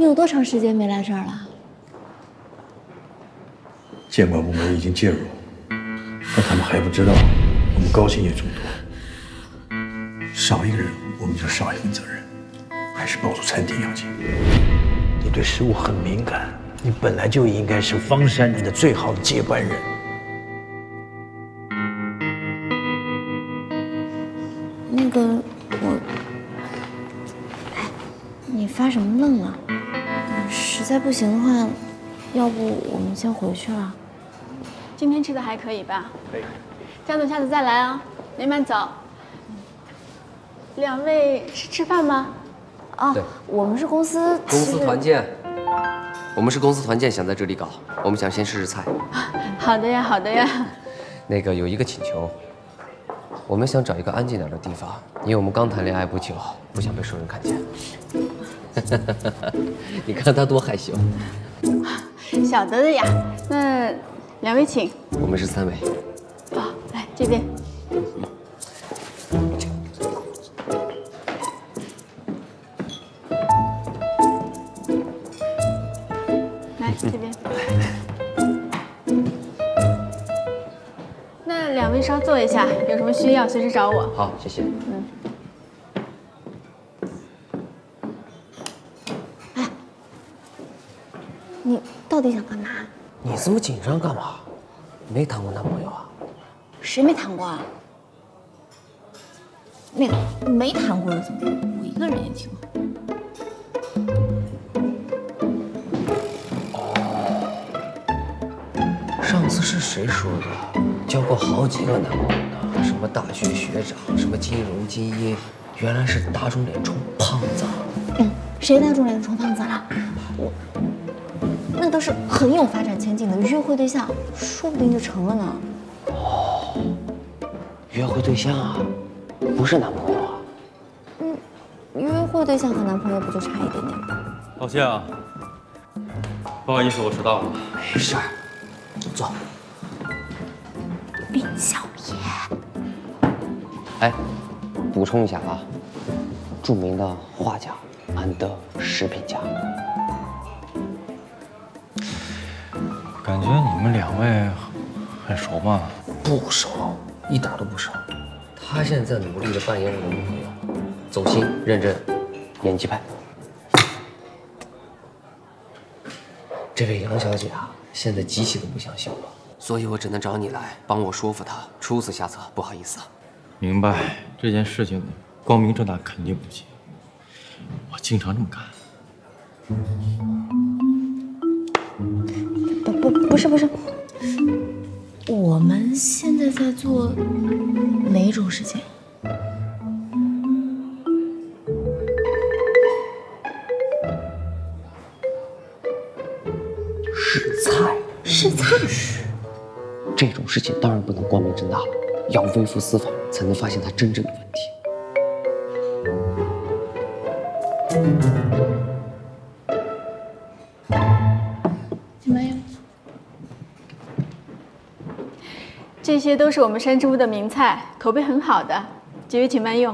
你有多长时间没来这儿了？ 监管部门已经介入，但他们还不知道我们高薪也众多，少一个人我们就少一份责任，还是保住餐厅要紧。你对食物很敏感，你本来就应该是方山人的最好的接班人。 那个你发什么愣啊？实在不行的话，要不我们先回去了。 今天吃的还可以吧？可以。江总，下次再来啊，没慢走。两位是吃饭吗？ 啊，我们是公司团建。我们是公司团建，想在这里搞，我们想先试试菜。 好的呀，好的呀。 那个有一个请求，我们想找一个安静点的地方，因为我们刚谈恋爱不久，不想被熟人看见。你看他多害羞。 晓得的呀。那两位请。 我们是3位。 哦，来这边。来这边。那两位稍坐一下，有什么需要随时找我。 好，谢谢。 你到底想干嘛？ 你这么紧张干嘛？没谈过男朋友啊？ 谁没谈过啊？那个没谈过的怎么样？我一个人也挺好。 上次是谁说的？交过好几个男朋友呢，什么大学学长，什么金融精英，原来是打肿脸充胖子。 谁打肿脸充胖子了？那都是很有发展前景的约会对象，说不定就成了呢。 哦，约会对象啊，不是男朋友啊？ 约会对象和男朋友不就差一点点吗？ 抱歉啊，不好意思，我迟到了。 没事儿，坐。 林小野， 哎，补充一下啊，著名的画家安德食品家。 感觉你们2位很熟吗？ 不熟，一点都不熟。他现在努力的扮演我的女朋友，走心认真，演技派。这位杨小姐啊，现在极其的不想秀了，所以我只能找你来帮我说服她。出此下策，不好意思。 明白，这件事情光明正大肯定不行，我经常这么干。 不是，我们现在在做哪种事情？试菜。 这种事情当然不能光明正大了，要微服私访，才能发现他真正的问题。 怎么样？ 这些都是我们山之屋的名菜，口碑很好的，几位请慢用。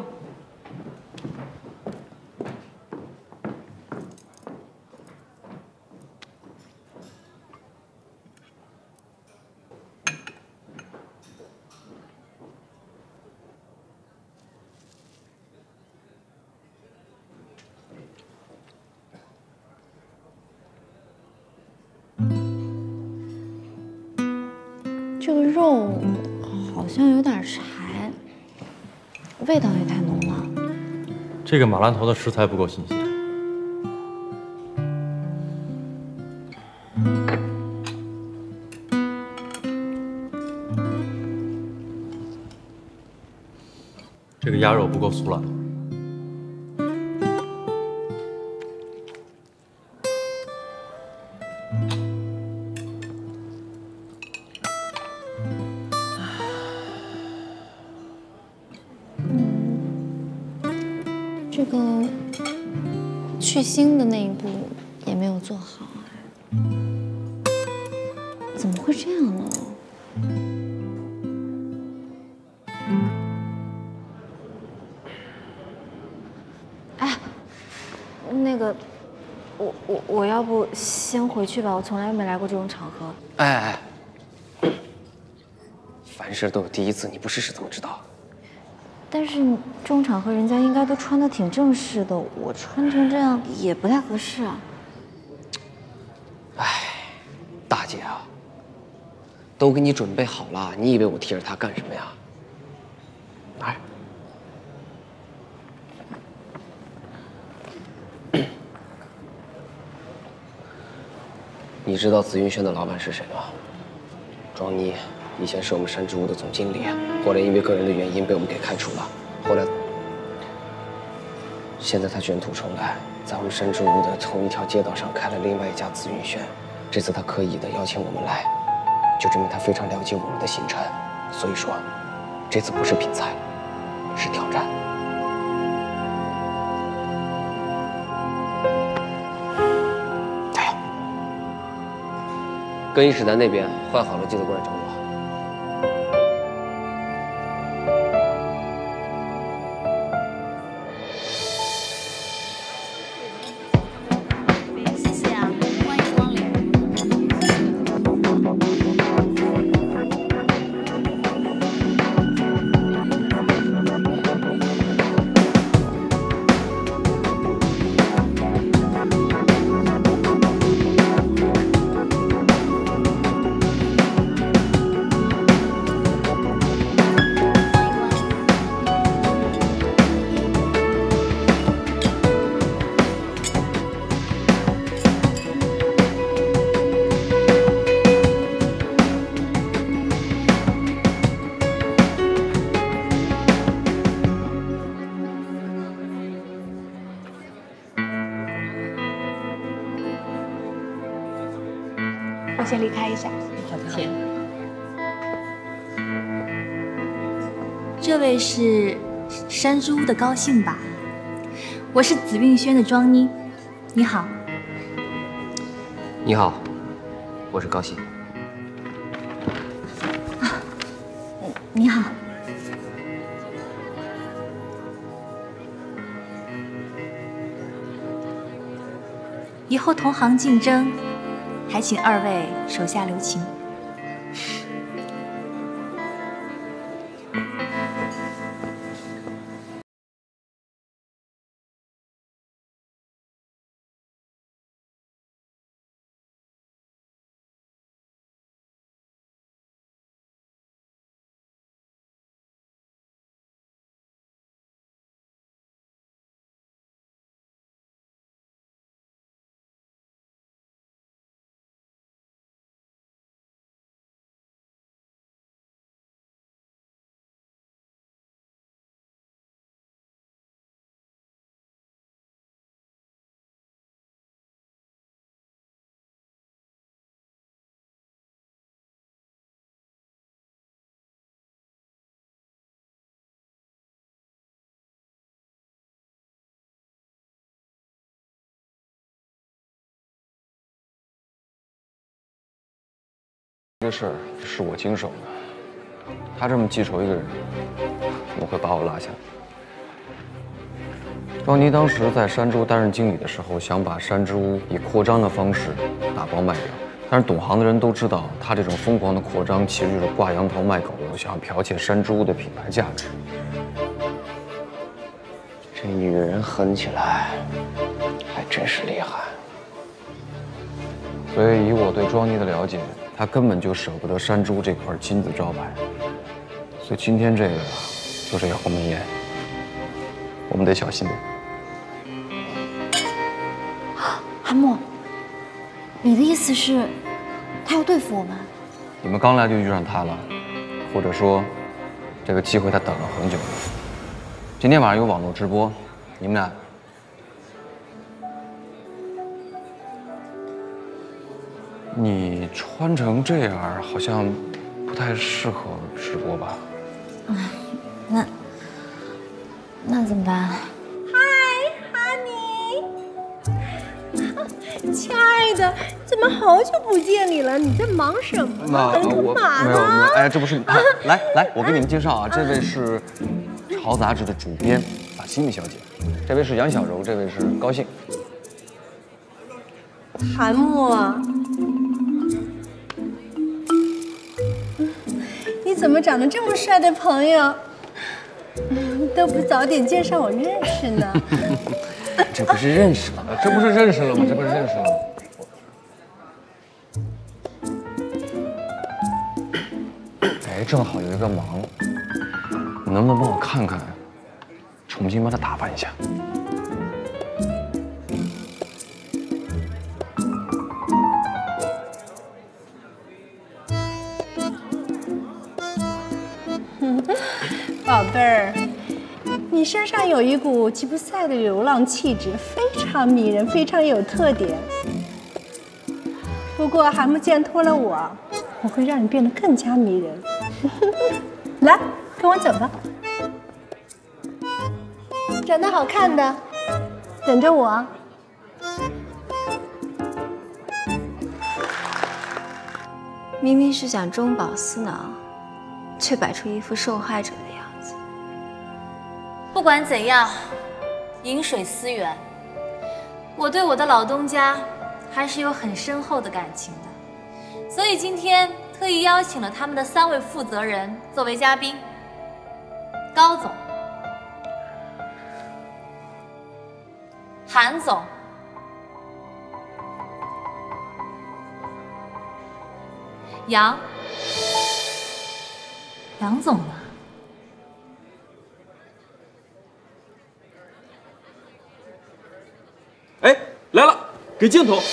这个肉好像有点柴，味道也太浓了。 这个马兰头的食材不够新鲜。这个鸭肉不够酥烂。 这个去腥的那一步也没有做好啊，怎么会这样呢？哎，那个， 我要不先回去吧，我从来没来过这种场合。 哎，凡事都有第一次，你不试试怎么知道？ 但是这种场合人家应该都穿得挺正式的，我穿成这样也不太合适啊。 哎，大姐啊，都给你准备好了，你以为我提着它干什么呀？来。 你知道紫云轩的老板是谁吗？庄妮，以前是我们山之屋的总经理，后来因为个人的原因被我们给开除了。后来，现在他卷土重来，在我们山之屋的同一条街道上开了另外一家紫云轩。这次他刻意的邀请我们来，就证明他非常了解我们的行程。所以说，这次不是比赛，是挑战。 更衣室在那边，换好了记得过来找我。 谢谢啊，欢迎光临。 我先离开一下。 请。这位是山之屋的高兴吧？我是紫韵轩的庄妮，你好。 你好，我是高兴。 你好。以后同行竞争，还请二位手下留情。 这事儿是我经手的，他这么记仇一个人，怎么会把我拉下？庄妮当时在山之屋担任经理的时候，想把山之屋以扩张的方式打包卖掉，但是懂行的人都知道，他这种疯狂的扩张其实就是挂羊头卖狗肉，想要剽窃山之屋的品牌价值。 这女人狠起来还真是厉害。 所以以我对庄妮的了解，她根本就舍不得山之屋这块金字招牌。所以今天这个呀，就是一个鸿门宴，我们得小心点。 韩墨，你的意思是，他要对付我们？ 你们刚来就遇上他了，或者说，这个机会他等了很久了。今天晚上有网络直播，你们俩。你穿成这样，好像不太适合直播吧？ 那怎么办？ 亲爱的，怎么好久不见你了？你在忙什么？ 我嘛没有， 呢？ 哎，这不是，来，我给你们介绍啊，这位是《潮》杂志的主编法西米小姐，这位是杨小柔，这位是高兴。 韩木，你怎么长得这么帅的朋友，都不早点介绍我认识呢？ 这不是认识了吗？ 这不是认识了吗？这不是认识了吗？哎，正好有一个忙，你能不能帮我看看，重新把他打扮一下？ 宝贝儿，你身上有一股吉普赛的流浪气质，非常迷人，非常有特点。不过韩木见脱了我会让你变得更加迷人。来，跟我走吧。长得好看的，等着我。 明明是想中饱私囊，却摆出一副受害者的样子。 不管怎样，饮水思源，我对我的老东家还是有很深厚的感情的，所以今天特意邀请了他们的3位负责人作为嘉宾。高总、韩总、杨总呢？ 哎，来了，给镜头。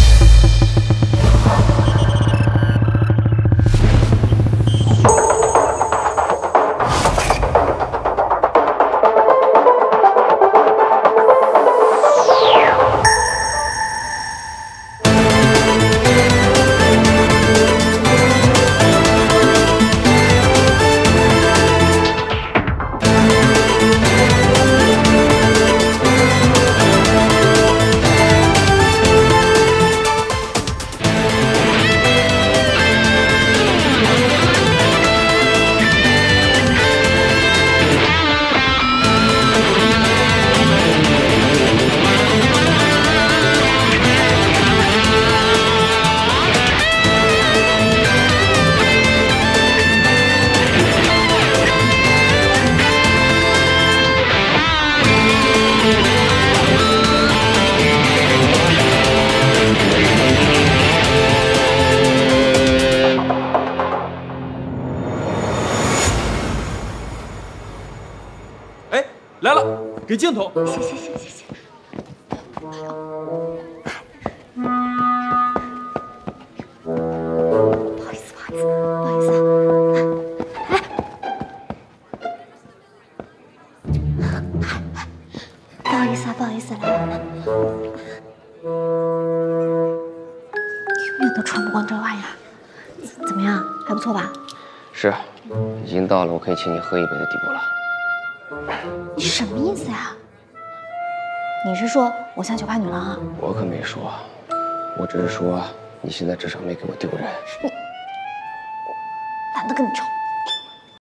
来了，给镜头。 行。不好意思啊，不好意思，来，永远都穿不光这玩意儿，怎么样？还不错吧？ 是，已经到了我可以请你喝一杯的地步了。 你什么意思呀？你是说我像酒吧女郎啊？ 我可没说，我只是说你现在至少没给我丢人。 懒得跟你吵。